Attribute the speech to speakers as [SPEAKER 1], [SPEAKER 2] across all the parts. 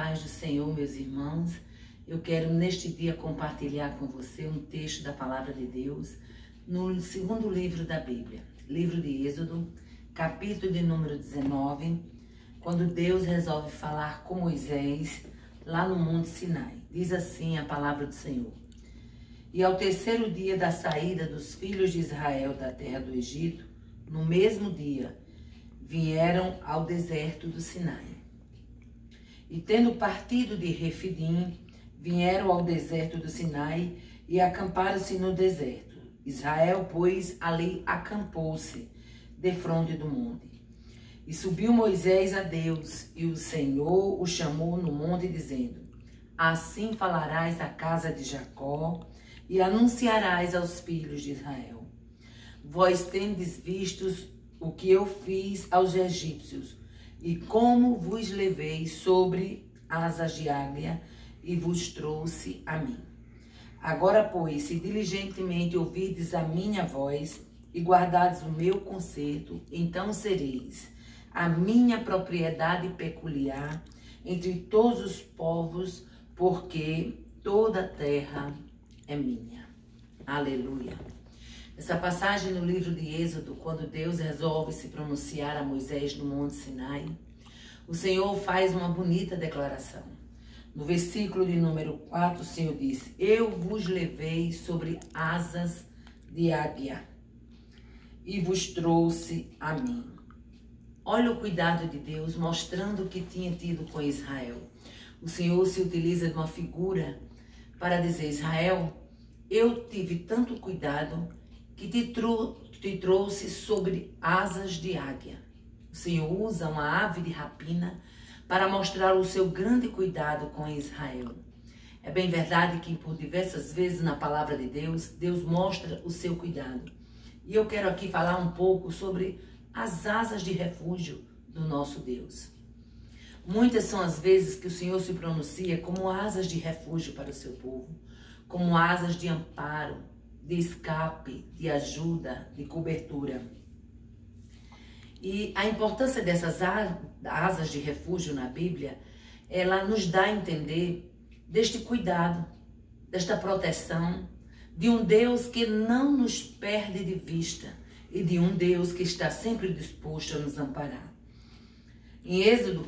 [SPEAKER 1] paz do Senhor, meus irmãos. Eu quero neste dia compartilhar com você um texto da Palavra de Deus no segundo livro da Bíblia, livro de Êxodo, capítulo de número 19, quando Deus resolve falar com Moisés lá no Monte Sinai. Diz assim a palavra do Senhor: E ao terceiro dia da saída dos filhos de Israel da terra do Egito, no mesmo dia, vieram ao deserto do Sinai. E tendo partido de Refidim, vieram ao deserto do Sinai e acamparam-se no deserto. Israel, pois, ali acampou-se, defronte do monte. E subiu Moisés a Deus, e o Senhor o chamou no monte, dizendo: Assim falarás à casa de Jacó, e anunciarás aos filhos de Israel: Vós tendes vistos o que eu fiz aos egípcios, e como vos levei sobre asas de águia, e vos trouxe a mim. Agora, pois, se diligentemente ouvirdes a minha voz, e guardardes o meu concerto, então sereis a minha propriedade peculiar entre todos os povos, porque toda a terra é minha. Aleluia. Essa passagem no livro de Êxodo, quando Deus resolve se pronunciar a Moisés no Monte Sinai, o Senhor faz uma bonita declaração. No versículo de número 4, o Senhor diz: Eu vos levei sobre asas de águia e vos trouxe a mim. Olha o cuidado de Deus, mostrando o que tinha tido com Israel. O Senhor se utiliza de uma figura para dizer: Israel, eu tive tanto cuidado que te trouxe sobre asas de águia. O Senhor usa uma ave de rapina para mostrar o seu grande cuidado com Israel. É bem verdade que por diversas vezes na palavra de Deus, Deus mostra o seu cuidado. E eu quero aqui falar um pouco sobre as asas de refúgio do nosso Deus. Muitas são as vezes que o Senhor se pronuncia como asas de refúgio para o seu povo, como asas de amparo, de escape, de ajuda, de cobertura. E a importância dessas asas de refúgio na Bíblia, ela nos dá a entender deste cuidado, desta proteção, de um Deus que não nos perde de vista e de um Deus que está sempre disposto a nos amparar. Em Êxodo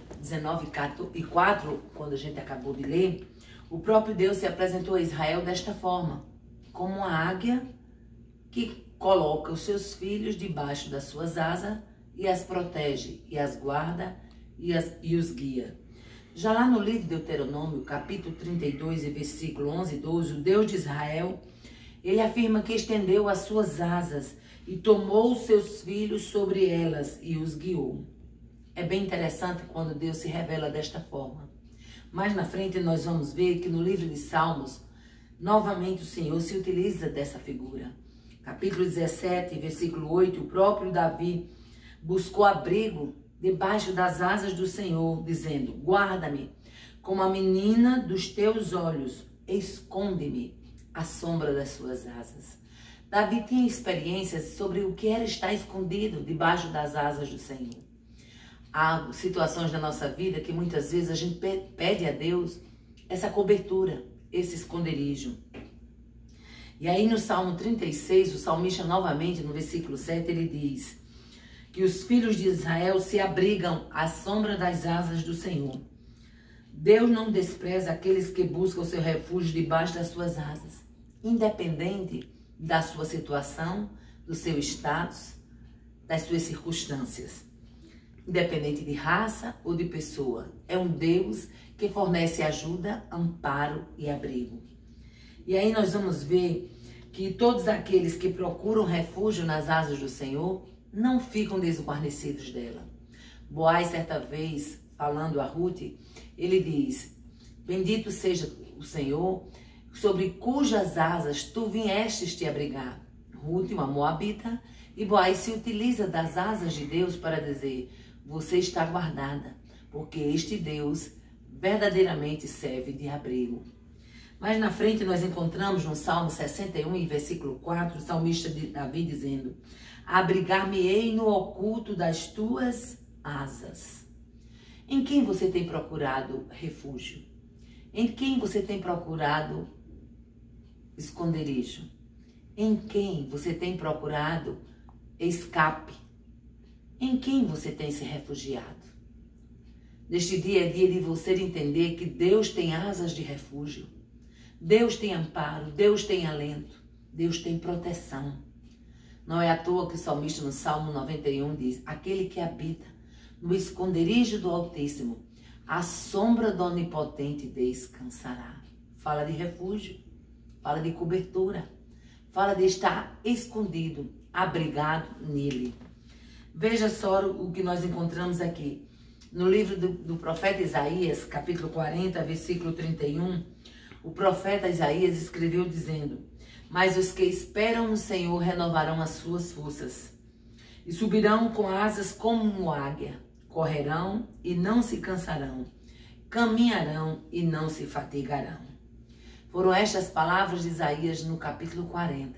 [SPEAKER 1] 19:4, quando a gente acabou de ler, o próprio Deus se apresentou a Israel desta forma: como uma águia que coloca os seus filhos debaixo das suas asas e as protege, e as guarda e os guia. Já lá no livro de Deuteronômio, capítulo 32, e versículo 11 e 12, o Deus de Israel, ele afirma que estendeu as suas asas e tomou os seus filhos sobre elas e os guiou. É bem interessante quando Deus se revela desta forma. Mais na frente nós vamos ver que no livro de Salmos, novamente o Senhor se utiliza dessa figura. Capítulo 17, versículo 8, o próprio Davi buscou abrigo debaixo das asas do Senhor, dizendo: Guarda-me como a menina dos teus olhos, esconde-me à sombra das suas asas. Davi tinha experiências sobre o que era estar escondido debaixo das asas do Senhor. Há situações na nossa vida que muitas vezes a gente pede a Deus essa cobertura, esse esconderijo. E aí no Salmo 36, o salmista novamente, no versículo 7, ele diz que os filhos de Israel se abrigam à sombra das asas do Senhor. Deus não despreza aqueles que buscam o seu refúgio debaixo das suas asas, independente da sua situação, do seu status, das suas circunstâncias. Independente de raça ou de pessoa, é um Deus que fornece ajuda, amparo e abrigo. E aí nós vamos ver que todos aqueles que procuram refúgio nas asas do Senhor não ficam desguarnecidos dela. Boaz, certa vez, falando a Ruth, ele diz: Bendito seja o Senhor, sobre cujas asas tu viestes te abrigar. Ruth, uma moabita, e Boaz se utiliza das asas de Deus para dizer: Você está guardada, porque este Deus verdadeiramente serve de abrigo. Mais na frente nós encontramos no Salmo 61, em versículo 4, o salmista Davi dizendo: Abrigar-me-ei no oculto das tuas asas. Em quem você tem procurado refúgio? Em quem você tem procurado esconderijo? Em quem você tem procurado escape? Em quem você tem se refugiado? Neste dia é dia de você entender que Deus tem asas de refúgio. Deus tem amparo, Deus tem alento, Deus tem proteção. Não é à toa que o salmista no Salmo 91 diz: aquele que habita no esconderijo do Altíssimo, à sombra do Onipotente descansará. Fala de refúgio, fala de cobertura, fala de estar escondido, abrigado nele. Veja só o que nós encontramos aqui. No livro do profeta Isaías, capítulo 40, versículo 31, o profeta Isaías escreveu dizendo: mas os que esperam no Senhor renovarão as suas forças e subirão com asas como águia, correrão e não se cansarão, caminharão e não se fatigarão. Foram estas palavras de Isaías no capítulo 40.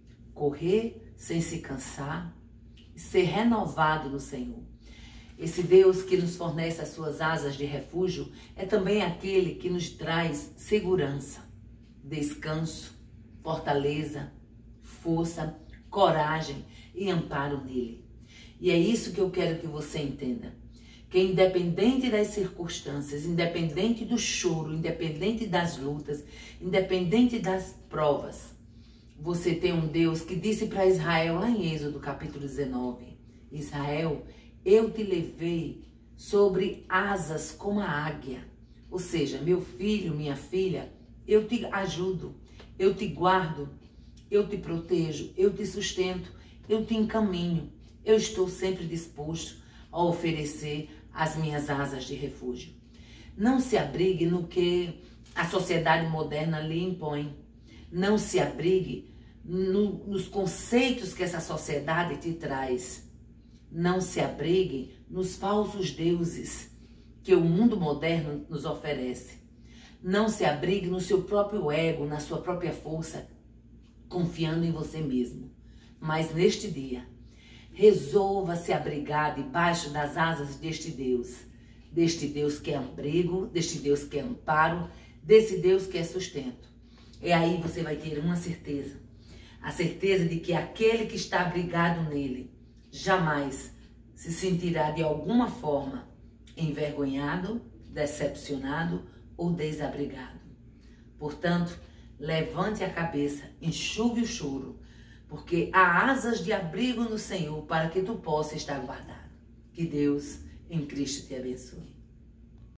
[SPEAKER 1] Correr sem se cansar e ser renovado no Senhor. Esse Deus que nos fornece as suas asas de refúgio é também aquele que nos traz segurança, descanso, fortaleza, força, coragem e amparo nele. E é isso que eu quero que você entenda. Que independente das circunstâncias, independente do choro, independente das lutas, independente das provas, você tem um Deus que disse para Israel lá em Êxodo capítulo 19, Israel, eu te levei sobre asas como a águia. Ou seja, meu filho, minha filha, eu te ajudo, eu te guardo, eu te protejo, eu te sustento, eu te encaminho. Eu estou sempre disposto a oferecer as minhas asas de refúgio. Não se abrigue no que a sociedade moderna lhe impõe. Não se abrigue nos conceitos que essa sociedade te traz. Não se abrigue nos falsos deuses que o mundo moderno nos oferece. Não se abrigue no seu próprio ego, na sua própria força, confiando em você mesmo. Mas neste dia, resolva se abrigar debaixo das asas deste Deus que é abrigo, deste Deus que é amparo, desse Deus que é sustento. E aí você vai ter uma certeza, a certeza de que aquele que está abrigado nele jamais se sentirá de alguma forma envergonhado, decepcionado ou desabrigado. Portanto, levante a cabeça, enxugue o choro, porque há asas de abrigo no Senhor para que tu possa estar guardado. Que Deus em Cristo te abençoe.